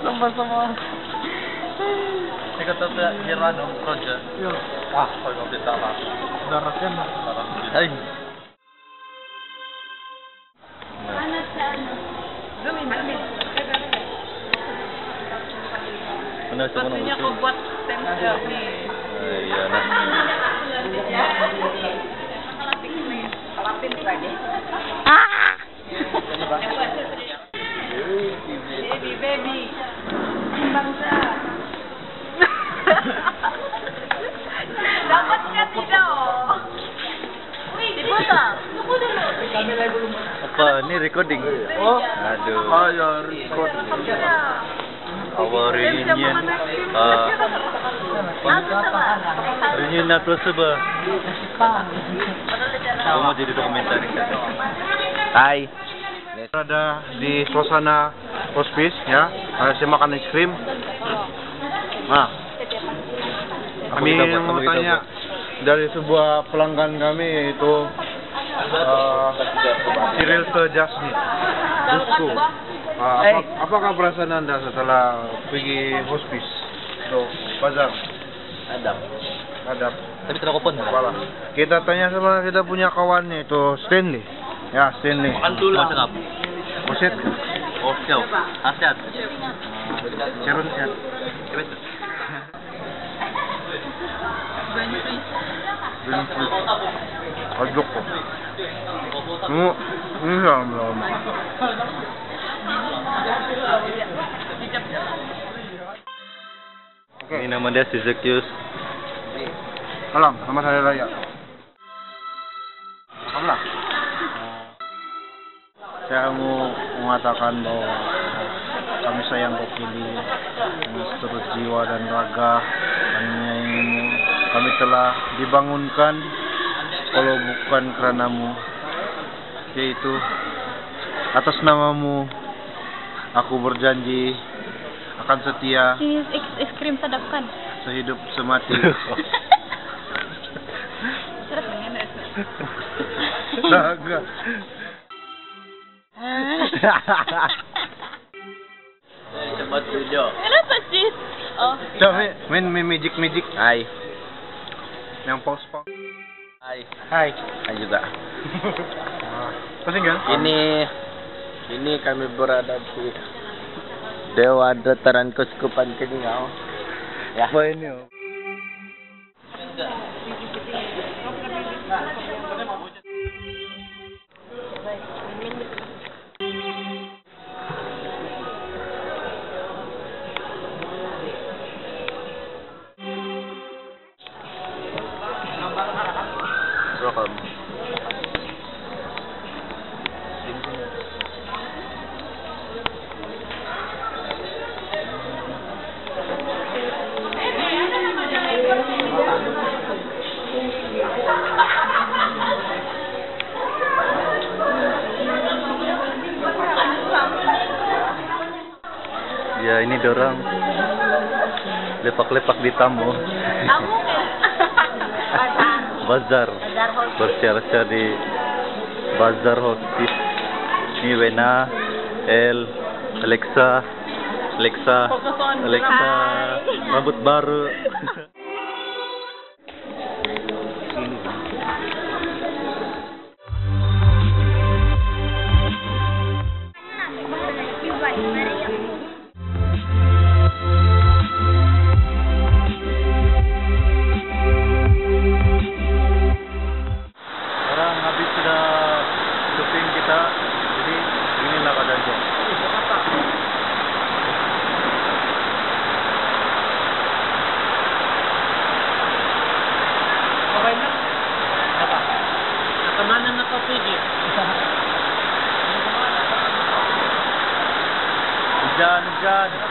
Sama-sama. Ini kata Gerano, Roger. Iya. Ah, kalau kita lah. Daratnya mah. Hai. Mana sih mana? Waktunya kau buat stempel nih. Iya nah. Lapin lagi. Baby. Bangsa. Dapat nggak tidak? Dipotong. Tunggu dulu. Apa ini recording? Oh. Aduh. Oh ya, record. Our reunion. Reunion April Seba. Kamu mau jadi dokumentaris kan? Hai. Berada di suasana hospice ya. Saya makan es krim. Nah, kami mau tanya dari sebuah pelanggan kami yaitu Cyril Jasni. Busku. Apakah perasaan Anda setelah pergi hospice? Bazar. Adab. Tapi tidak open Kepala. Kita tanya sama kita punya kawannya itu Stanley. Ya, Stanley. Makan dulu. Masak apa? Buset. Oh, siap. Asyat. Cerun sehat. Benfrit. Aduk kok. Ini lama. Ini nama dia Sizekius. Alam, nama saya Raya. Alhamdulillah. Saya mau mengatakan bahwa kami sayang kau pilih dengan seluruh jiwa dan raga. Kami menyayangimu. Kami telah dibangunkan kalau bukan karenamu, yaitu atas namamu aku berjanji akan setia Ini es krim sedap kan? sehidup semati. Terus mengenai. Naga. Cepat video. Kenapa sih? Oh. Coba main magic. Hai. Yang pause. Hai. Hai. Hai juga. Pusing kan? Ini kami berada di Dewa Dataran Keuskupan Keningau. Ya. Apa ini? Welcome. Ya ini dorang lepak-lepak di tamu. Tamu kan? Bazar. Bersiar-siar di Bazar Hospice. Ini Wena, Alexa, rambut baru. Sekarang habis sudah shopping kita, jadi inilah keadaannya. Okay na? Apa? Nakamana na ka, Piggy. Hujan.